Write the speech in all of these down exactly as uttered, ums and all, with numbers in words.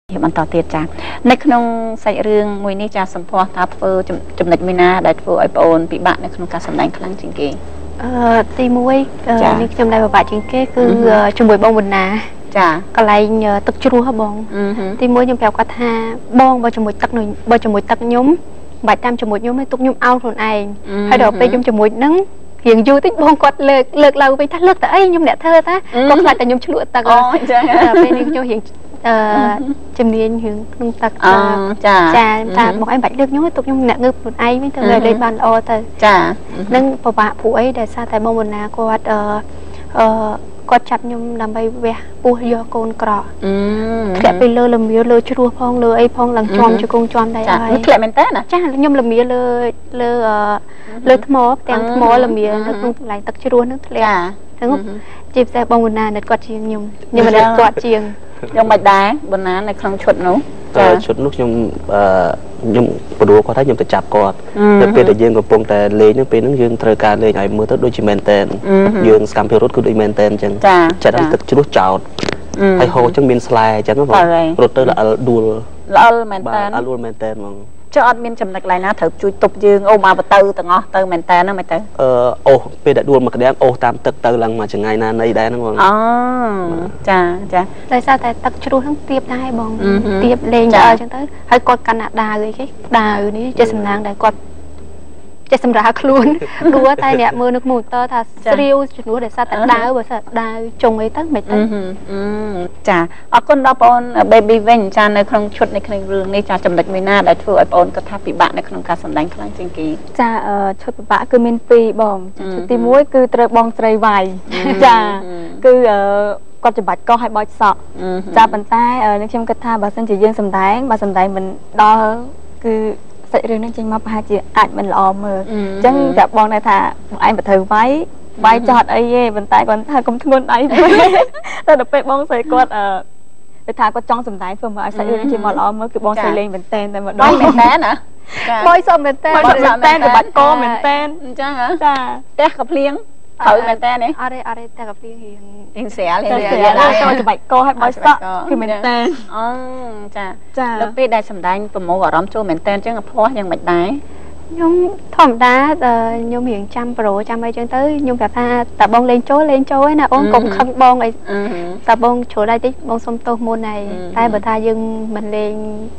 มันต่อเตียจ้าในขนมใส่เรื่องมวยนี่จะสัมพอตาเฟอจำเนิดมินาได้เฟอไอโอนปีบะในขนมการสำแดงครั้งจริงเก๋ตีมวยนี่จำได้แบบจริงเก๋คือจมวยบองบนนาจ้าก็ไล่ตึกชูรัวบองตีมวยยังแปลว่าท่าบองบอจมวยตักหน่อยบอจมวยตักยุ้มใบตามจมวยยุ้มให้ตุกยุ้มเอาคนเองให้ดอกไปยุ้มจมวยนั่งเหียงยูติบองกดเลิกเลิกเราไปทัดเลิกแต่ไอ้ยุ้มเนี่ยเธอท่าก็คลายแต่ยุ้มชูรัวตักเป็นยุ้มเหียงจำเนียนถึงลุงตักจ่าจ่าจ่าบอกไอ้บัดเลือกย้อยตกยังหนักเงือบหลุดไอ้ไม่ถึงเลยเลยบันโอแต่จ่านั่งปะปะผู้ไอ้แต่ซาแต่มองบนนาก็วัดเออเออก็จับยมนำไปเวะปูยอโกนกรอแกไปเลยลำเมียเลยชัวพองเลยไอ้พองหลังจอมจะกงจอมได้ไอ้แกมันเต้น่ะจ่ายมลำเมียเลยเลยเลยทมอแตงทมอลำเมียแล้วตรงไหลตักชัวนึกทะเลทั้งจีบแต่บองบนนาเน็ตกอดเชียงยมยมมันเน็ตกอดเชียงยังไม่ได้บนนั้นในครั้งชุดนู้ชุดนุกยมยมปดูก็ถ้ายมจะจับกอดแต่เป็นแต่ยืนกับปงแต่เลยนั่งเป็นนั่งยืนเทอการเลยไงมือตั้งด้วยจิเมนเตนยืนสกัมเพลรถคือด้วยเมนเตนจังจะได้ตึกชุดจอดไอโฮจังบินสไลด์จังก็บอกรถเตอร์ละดูละอัลเมนเตนอัลลูเมนเตนมั้งจะอดมินจำหนักไรนะเถิดจุยตบยืงโอมาประตูต่างอ๋อเตอร์เมนเตนนั่นไม่เตอเออโอเป็นแต่ดูมากระเดียโอตามตึกเตอร์หลังมาจังไงนานในได้นั่งมั้งอ๋อจ้าจ้าแต่ซาแต่ตักชูทั้งเตียบได้บองเตียบเลงเออจังเตอร์ให้กอดกันดาเลยแค่ดาอยู่นี่จะสำนักได้กอดจะสำราคลุ้นรู้ว่าตายเนี่ยมือนึกหมุนเตอร์ถ้าสริวจุดนู้นเดี๋ยวซาแต่ดาเบอร์ซาดาจงไอ้ตั้งไม่ตั้งจ้าเอาคนเราปนเบบี้เวนจานในครั้งชุดในครั้งเรื่องนี้จ้าจำเด็กไม่น่าได้ถือไอปนก็ทับปีบะในครั้งการสำแดงครั้งจริงกีจ้าเอ่อชุดปีบะคือมินปีบองชุดตีมุ้ยคือเตะบองเตะไวจ้าคือเอ่อก็จะบัดก็ให้บอยสอบจ้าปันใต้เอ่อนึกชิมกระทาบาสันจีเยื่อสำแดงบาสำแดงมันดอคือใส่เรื่องนั้นจริงมาพาจีอาจมันล้อมือจังแบบบองในท่าไอ้แบบถือไว้ไว้จอดไอ้เย่บนใต้ก่อนท่ากลมทุนไอ้แต่เดี๋ยวไปบองใส่กอดเออไปท่ากอดจ้องสำได้เพิ่มมาใส่เรื่องนั้นจริงมาล้อมือคือบองใส่เลงเป็นเต้นแต่หมดบองเป็นเต้นนะบอยสอบเป็นเต้นบอยสอบเป็นเต้นแต่บัดก็เป็นเต้นจ้าเหรอจ้าเตะกับเลี้ยงเขาเป็นเต้นนี่อะไรอะไรแต่กับเลี้ยงเองเสียเลยเสียแล้วจะบัดก็ให้บอยสอบคือเป็นเต้นอ๋อจ้าจ้าแล้วไปได้สำได้ประโมกับร้อมโจเป็นเต้นจังกับพ่อยังไม่ได้ยมถ่อมดาแต่ยมเห็นจำโปรจำไปจนtớiยมแบบว่าแต่บองlênโจ้lênโจ้ấyนะโอ้cũng không bong ấyแต่บองโชว์ได้ที่บองสมโตมนnàyแต่บททายังมันlên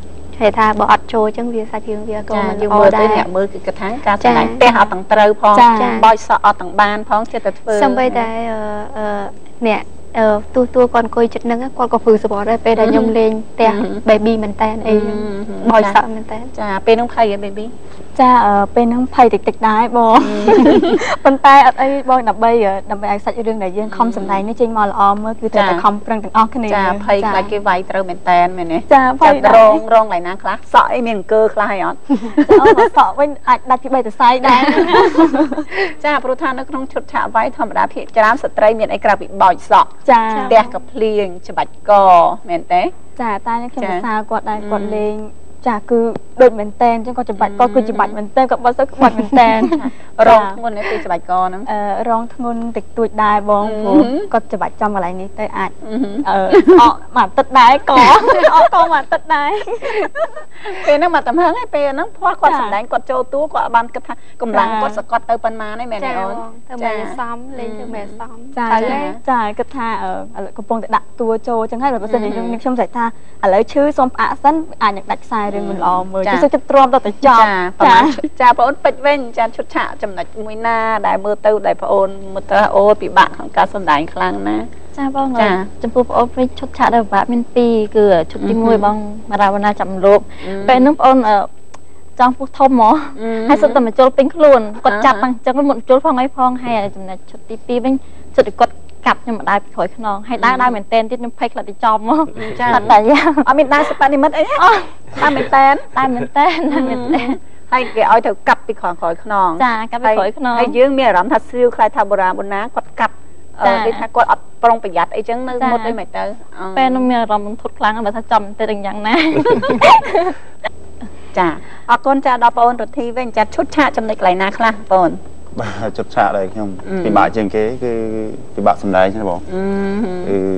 hệทาบอดโชว์จังเวียสักยังเวียก็มันยังมือได้เนี่ยมือคือกระทั่งการแสดงแต่เอาต่างเตาพองบอยสอต่างบานพองเชื่อแต่เฟื่องสมัยได้เนี่ยเออตัวตัวก่อนคุยจุดนึงก่อนก็ฝืนสปอร์ตได้ไปได้ยมเลงแต่เบบี้มันแตนเองบอยสาวมันแตนจ้าเป็นน้องไผ่เบบี้จ้าเออเป็นน้องไผ่ติดๆได้บอปันใต้ไอ้บอยดับใบเออดับใบไอ้สัตว์เรื่องไหนยังคอมสำได้นี่จริงมอลออมเมื่อคือแต่คอมเปลืองต่างออกกันเองจ้าไผ่ใครกี่ใบเติมเป็นแตนเหมือนนี่จ้าไผ่รองรองไหลนะคลาสอยเมียงเกอร์คลายอ่ะเอาสอบไว้อาจดับที่ใบแต่ไซได้จ้าพระท่านนักน้องชุดฉาไว้ธรรมดาเพียรจามสตรีเมียนไอ้กระบี่บอยสอบจ้าเตะกับเพลียงฉบับกอเหมือนเต้จ้าตาเนี่ยแค่ภาษากดได้กดเลงจ้าคือโดดเหมือนเต้นจังก็จะบัดก็คือจะบัดเหมือนเต้นกับบอสก็บัดเหมือนเต้นรองทงนนี่คือจะบัดกอนะเออรองทงนติดตัวได้บองก็จะบัดจำอะไรนี้เต้อาจเออออกมาตัดได้ก่อออกก็มาตัดได้เป็นนั่งมาตำเฮิงให้เป็นนั่งเพราะกอดสำแดงกอดโจตู้กอดบันกระทำกำลังกอดสกอตเตอร์ปันมาในแม่เนี่ยเธอแม่ซ้ำเลยเธอแม่ซ้ำจ้าจ้ากระทาเอออะไรกระโปรงแต่ดักตัวโจจังให้แบบเปอร์เซ็นต์ยังยังชมสายตาอะไรชื่อส้มอาสันอ่านอย่างดักทรายเรื่องมันล้อมือจะจะตรอมต่อแต่จอบจ้าจ้าพระองค์เป็ดเว้นจ้าชุดฉะจำหนักมวยหน้าได้มือเต้าได้พระองค์มือเต้าโอ้ปีบะของการสำแดงครั้งนะจ้าบ้องเลยจำพูพระองค์ไปชุดฉะได้แบบมินปีเกือชุดที่มวยบ้องมาราวันนาจำรูปเป็นน้องพระองค์เออจองผู้ทมหมอให้สุดแต่มาโจลเป็นขลุ่นกดจับบังจังก็หมดโจลพองไอ้พองให้จำหนักชุดที่ปีเป็นชุดกดกลับยังมาได้ถอยขนองให้ได้ได้เหมือนเต้นที่น้ำเพกหลัดจอมมั้งตัดแต่ยาวเอามิดได้สปานิมัดไอ้เนี่ยได้เหมือนเต้นได้เหมือนเต้นได้เหมือนเต้นให้แกเอาเถอะกลับไปขอขอยขนองจ้ากลับไปขอยขนองให้ยืมเมียรำทัดซิลใครทำโบราณบนน้ากดกลับเออที่ถ้ากดอัดปรงประหยัดไอ้จังนึกหมดได้ไหมเต้เป็นเมียรำทุกครั้งแต่ถ้าจำแต่ดังยังนะจ้าเอาก้นจะดอปอนรถทีเว้นจะชุดชาจำในไหลนาคลาปอนจุดฉะเลยครับปีบะเชียงเก๋คือปีบะสำได้ใช่ไหมบอกคือท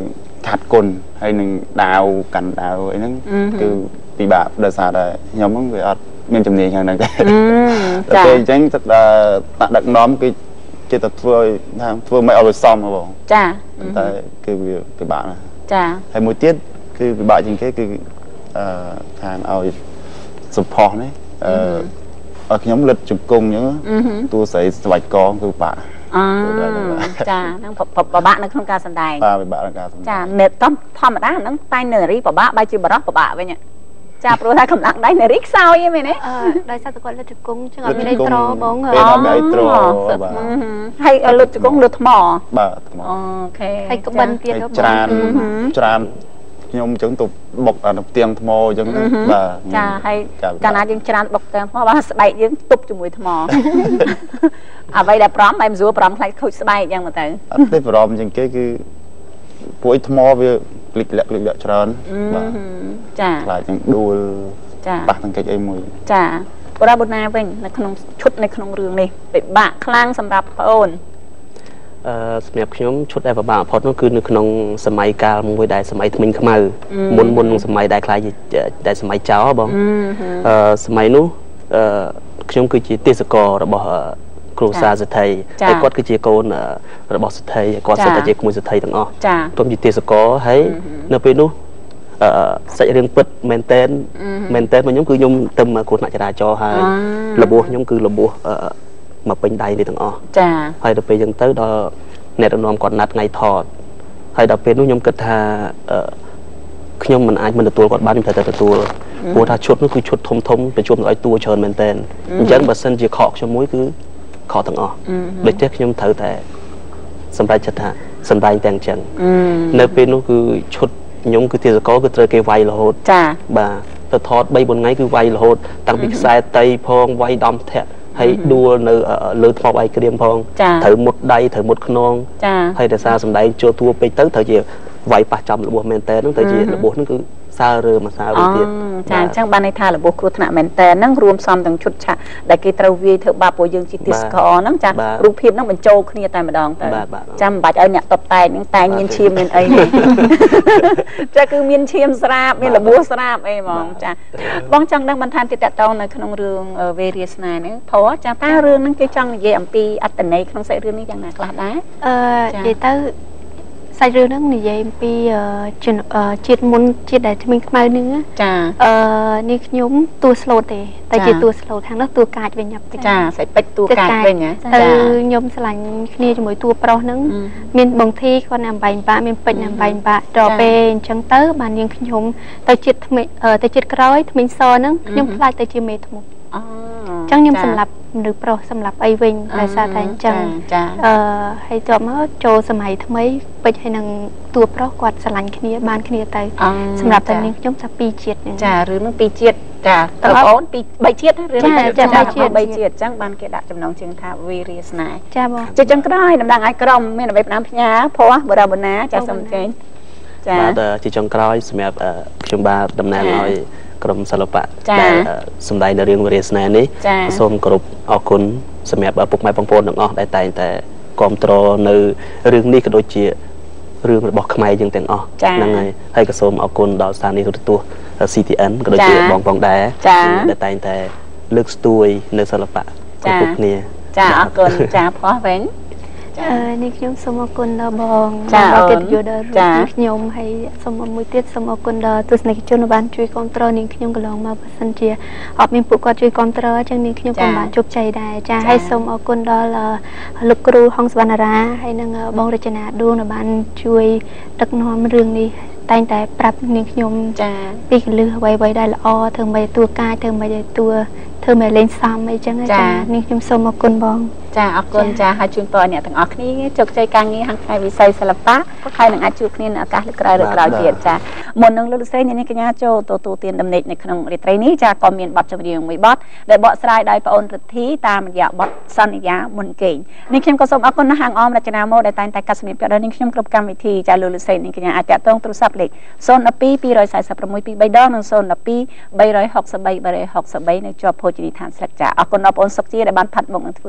ខាត់គុណហើយនឹងដាវកាន់ដាវអីហ្នឹងគឺពិបាកដោយសារតែខ្ញុំហ្នឹងវាអត់មានជំនាញខាងហ្នឹងទេតែពេលអញ្ចឹងទឹកដឹកនាំគឺចិត្តតែធ្វើឲ្យថាធ្វើមិនឲ្យវាសមហ៎បងចាតែគឺវាពិបាកណាស់ចាហើយមួយទៀតគឺពិបាកជាងគេគឺអឺខាងឲ្យសុផុសនេះអឺឲ្យខ្ញុំលិតជង្គង់អញ្ចឹងតួស្រីស្វាច់កងគឺបាក់អឺចាហ្នឹងពិបាកនៅក្នុងការសម្ដែងបាទពិបាកក្នុងការសម្ដែងចាអ្នកតំធម្មតាហ្នឹងតែនារីពិបាកបែរជាបរោះពិបាកវិញចាព្រោះថាកម្លាំងដៃនារីខ្សោយហ្នឹងមែនទេអឺដោយសារតែគាត់លិតជង្គង់អញ្ចឹងអត់មានអីត្របងពេលអត់មានអីត្របាទហើយលិតជង្គង់លើថ្មបាទថ្មអូខេហើយក្បិនទៀតទៅច្រើនច្រើនខ្ញុំអញ្ចឹងទៅបុកអាផ្ទាំងថ្មអញ្ចឹងបាទចាហើយកាលណាយើងច្រើនបុកផ្ទាំងថ្មបាទស្បែកយើងទប់ជាមួយថ្មអ្វីដែលប្រំតែមិនស្រួលប្រំខ្លាចខូចស្បែកអញ្ចឹងមកទៅអត់ទេប្រំជាងគេគឺពួកថ្មវាក្លិកលាក់ក្លិកលាក់ច្រើនបាទចាខ្លាចទាំងដួលចាប៉ះទាំងកិច្ចអីមួយចាបរាបុណាវិញនៅក្នុងឈុតនៅក្នុងរឿងនេះពិបាកខ្លាំងសម្រាប់បងអូនអឺសម្រាប់ខ្ញុំឈុតដែលពិបាកបំផុតនោះគឺនៅក្នុងសម័យកាលមួយដែលសម័យថ្មិញខ្មៅមុនមុននឹងសម័យដែលខ្លាចតែសម័យចៅបងអឺសម័យនោះអឺខ្ញុំគឺជាទេសកលរបស់គ្រូសាសេដ្ឋីហើយគាត់គឺជាកូនរបស់សេដ្ឋីគាត់សិតតែជាក្មួយសេដ្ឋីទាំងអស់ខ្ញុំជាទេសកលហើយនៅពេលនោះអឺសាច់រឿងពិតមែនតែនមែនតែនរបស់ខ្ញុំគឺខ្ញុំទៅគ្រោះថ្នាក់ចរាចរណ៍ហើយរបួសខ្ញុំគឺរបួសមកពេញដៃនេះទាំងអស់ចាហើយដល់ពេលអញ្ចឹងទៅដល់អ្នកដឹកនាំគាត់ណាត់ថ្ងៃថតហើយដល់ពេលនោះខ្ញុំគិតថាខ្ញុំមិនអាចមិនទទួលគាត់បានខ្ញុំត្រូវតែទទួលព្រោះថាឈុតនោះគឺឈុតធំធំប្រជុំឲ្យតួច្រើនមែនតែនអញ្ចឹងបើសិនជាខកខ្ញុំមួយគឺខកទាំងអស់ដូច្នេះខ្ញុំត្រូវតែសម្រេចចិត្តថាសម្ដែងទាំងអញ្ចឹងនៅពេលនោះគឺឈុតខ្ញុំគឺទេសកលគឺត្រូវគេវាយរហូតចាបាទទៅថតបីបួនថ្ងៃគឺវាយរហូតតាំងពីខ្សែតីផងវាយដំធាក់ហើយដួលនៅលើថ្មបាយក្រៀមផងត្រូវមុតដៃត្រូវមុតខ្នងហើយដោយសារសម្ដែងចូលតួពេកទៅត្រូវជាវាយប៉ះចំរបួសមែនតើហ្នឹងទៅជារបួសហ្នឹងគឺសើរើមកសើរួចទៀតចាអញ្ចឹងបានន័យថារបួសគ្រោះថ្នាក់មែនតើហ្នឹងរួមផ្សំទាំងឈុតឆាកដែលគេត្រូវវាយធ្វើបាបពួកយើងជាទេសកលហ្នឹងចារូបភាពហ្នឹងបញ្ចូលគ្នាតែម្ដងទៅចាំមិនបាច់ឲ្យអ្នកតបតែងហ្នឹងតែងមានឈាមមានអីទេចាគឺមានឈាមស្រាបមានរបួសស្រាបអីហ្មងចាបងចង់ដឹងបន្ថែមទៀតតទៅនៅក្នុងរឿងវេរាស្នេហ៍ហ្នឹងព្រោះចាតើរឿងហ្នឹងគេចង់និយាយអំពីអត្តន័យក្នុងសាច់រឿងនេះយ៉ាងណាខ្លះដែរអឺនិយាយទៅសាច់រឿងហ្នឹងនិយាយអំពីជាតិមុនជាតិដែលថ្មីខ្មៅហ្នឹងចាអឺនេះខ្ញុំតួស្លូតទេតែជាតួស្លូតខាងនោះតួកាចវិញចាសាច់ពេជ្រតួកាចវិញចាខ្ញុំឆ្លាញ់គ្នាជាមួយតួប្រុសហ្នឹងមានបងធីគាត់ណាំបែងបាក់មានពេជ្រណាំបែងបាក់ដល់ពេលអញ្ចឹងទៅបាននាងខ្ញុំទៅជាតិថ្មីទៅជាតិក្រោយថ្មីសហ្នឹងខ្ញុំខ្លាចទៅជាមេធ្មប់អូអញ្ចឹងខ្ញុំសម្រាប់មនុស្សប្រុសសម្រាប់អីវិញដោយសារតែអញ្ចឹងអឺហើយជាប់មកចូលសម័យថ្មីពេជ្រហើយនឹងតួប្រុសគាត់ស្រឡាញ់គ្នាបានគ្នាទៅសម្រាប់តែនាងខ្ញុំថាពីរជាតិចារឿងនោះពីរជាតិចាតើបងអូនពីបីជាតិរឿងនេះចាបីជាតិបីជាតិអញ្ចឹងបានគេដាក់ចំណងជើងថាវេរាស្នេហ៍ចាបងជាចឹងក្រោយដំណឹងឲ្យក្រុមមានអ្វីផ្ដាំផ្ញើព្រោះបរាបណាចាសូមចេញចាបាទជាចុងក្រោយសម្រាប់ខ្ញុំបាទតំណាងឲ្យក្រុមសិល្បៈដែលសម្ដែងនៅរឿងវេរាស្នេហ៍នេះសូមគោរពអរគុណសម្រាប់ពុកម៉ែបងប្អូនទាំងអស់ដែលតែងតែគាំទ្រនៅរឿងនេះក៏ដូចជារឿងរបស់ខ្មែរយើងទាំងអស់ហ្នឹងហើយហើយក៏សូមអរគុណដល់ស្ថានីយទូរទស្សន៍ ซี ที เอ็น ក៏ដូចជាបងផងដែរដែលតែងតែលើកស្ទួយនៅសិល្បៈគ្រប់គ្នាចាអរគុណចាផោះវិញអឺនេះខ្ញុំសូមអរគុណដល់បងដល់កិត្តិយសដល់រូបខ្ញុំហើយសូមមួយទៀតសូមអរគុណដល់ទស្សនិកជនបានជួយគាំទ្រនាងខ្ញុំកន្លងមកបើសិនជាអត់មានពួកគាត់ជួយគាំទ្រអញ្ចឹងនាងខ្ញុំក៏បានជោគជ័យដែរចាហើយសូមអរគុណដល់លោកគ្រូហុងសវណ្ណារាហើយនិងបងរចនាដួងដែលបានជួយដឹកនាំរឿងនេះតែងតែប្រាប់នាងខ្ញុំចាពីកលឹះអ្វីៗដែលល្អធ្វើមិនតួកាយធ្វើមិនតួធ្វើមិនលេងសំអីចឹងចានាងខ្ញុំសូមអរគុណបងចាអរគុណចាហើយជូនពរអ្នកទាំងអស់គ្នាជោគជ័យការងារខាងផ្នែកវិស័យសិល្បៈហើយនឹងអាចជួបគ្នានៅឱកាសលើក្រោយឬក្រោយទៀតចាមុននឹងលោកស្រីអ្នកនាងកញ្ញាចូលទទួលទានដំណេកនៅក្នុងរាត្រីនេះចាក៏មានបទចម្រៀងមួយបទដែលបកស្រាយដោយប្អូនរិទ្ធីតាមរយៈបទសន្យាមុនគេងនេះខ្ញុំក៏សូមអរគុណណាស់ហាងអមរចនាម៉ូដដែលតែងតែកាត់សម្ភារដល់នាងខ្ញុំគ្រប់កម្មវិធីចាលោកស្រីនាងកញ្ញាអាចតាក់ទងទូរស័ព្ទលេខศูนย์ ពីរ ពីរ สี่ sáu ពីរ ដងនិងศูนย์ ពីរ បី หก បី បី หก បីនៅជាប់ភោជនីយដ្ឋានស្លឹកចាអរគុណដល់បងអូនសុកជាដែលបានផាត់មុខនឹងធ្វើសក់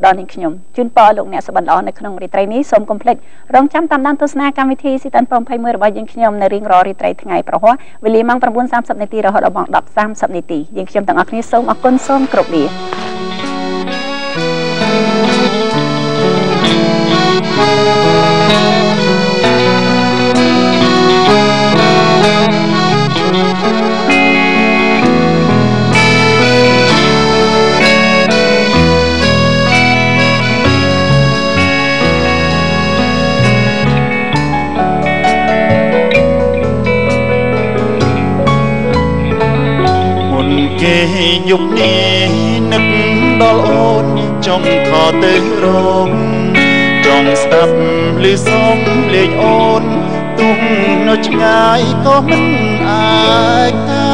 ដល់នាងខ្ញុំជូនពរលោកអ្នកសុបិនល្អនៅក្នុងរាត្រីនេះសូមកុំភ្លេចរងចាំតាមដានទស្សនាកម្មវិធីស៊ីតានยี่สิบរបស់យើងខ្ញុំនៅរៀងរាល់រាត្រីថ្ងៃប្រហ័សវេលាម៉ោង 9:សាមសិប នាទីរហូតដល់ម៉ោង ដប់សាមសិប នាទីយើងខ្ញុំទាំងអស់គ្នាសូមអរគុណសូមគោរពលាគេយុគនេះនឹកដល់អូនចង់ខទៅរងចង់ស្ដាប់ឮសំឡេងអូនទុំនៅឆ្ងាយក៏មិនអាចថា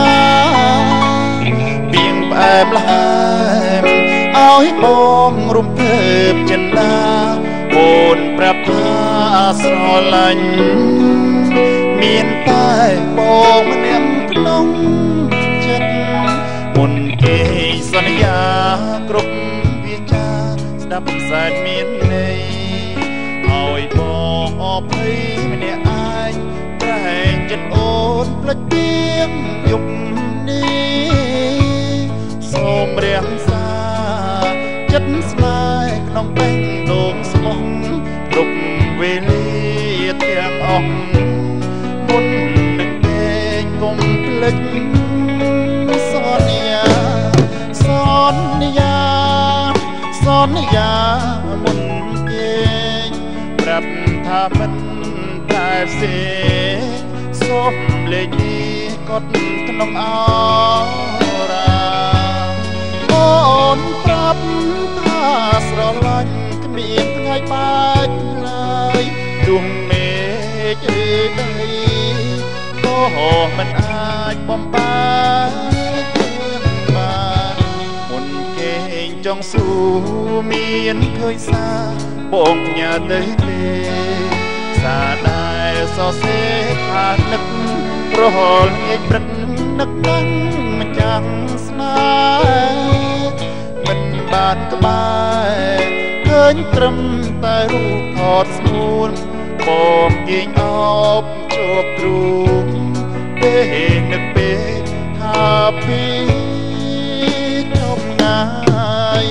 ពីងផ្អែមល្ហែមឲ្យបងរំភើបចិន្តាអូនប្រាប់ថាស្រឡាញ់មានតែបងម្នាក់ក្នុងមុនគេសន្យាគ្រប់វាចាស្ដាប់សែនមានន័យឲ្យបងអភ័យម្នាក់អាចប្រហែលចិត្តអូនផ្លិចទៀងយប់នេះសូមរាំងសាចិត្តស្នេហ៍ក្នុងបេះដូងស្មោះគ្រប់វេលាទាំងអស់មុននឹងពេកកុំភ្លេចសន្យាសន្យាសន្យាមុនគេប្រាប់ថាមិនតែផ្សេងសូមលេខនេះកត់ក្នុងអរាអូនប្រាប់ថាស្រឡាញ់គ្មានថ្ងៃបាច់ឡើយទោះមេឃឬដីក៏មិនអាចបំបានចង់ស៊ូមានឃើញសាបងញ៉ាទៅទេសាដែលសរសេរថានឹកប្រហលងាយព្រឹកនឹកដឹងមិនចាំស្នេហ៍មិនបានក្បែរឃើញត្រឹមតែរូបថតស្មួនបងគេងអបជួបទ្រូងពេលនឹកពេលថាពីចប់ងាយ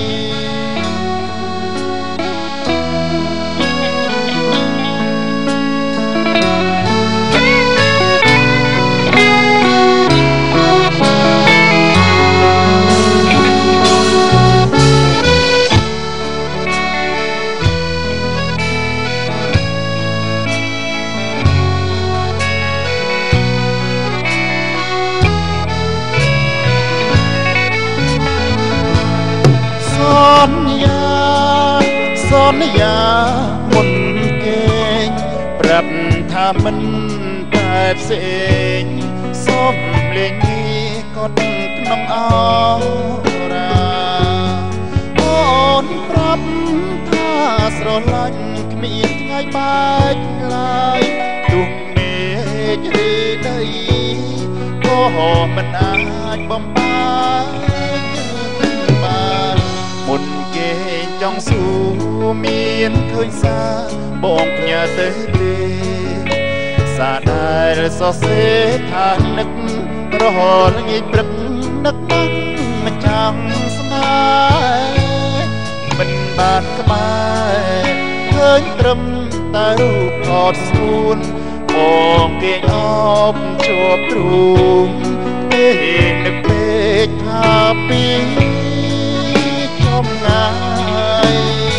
សន្យាសន្យាមុនគេប្រាប់ថាមិនតែផ្សេងសូមលេងនេះកត់ក្នុងអរាអូនប្រាប់ថាស្រឡាញ់គ្មានថ្ងៃបាច់ឡើយទោះមេឃឬដីក៏មិនអាចបំបានមុនគេចង់ស៊ូមានឃើញសាបងផ្ញើទៅទេសាដែលសរសេរថានឹករហូតងាយព្រឹកនឹកដឹងមិនចាំស្នេហ៍មិនបានក្បែរឃើញត្រឹមតែរូបថតស្មួនបងគេអបជួបទ្រូងពេលនឹកពេកថាពីចំណាយ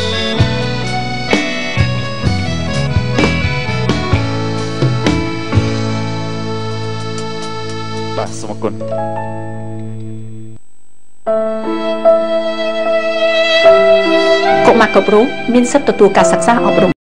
បាទសូមអរគុណកុមារគ្រប់រូបមានសិទ្ធិទទួលការសិក្សាអប់រំ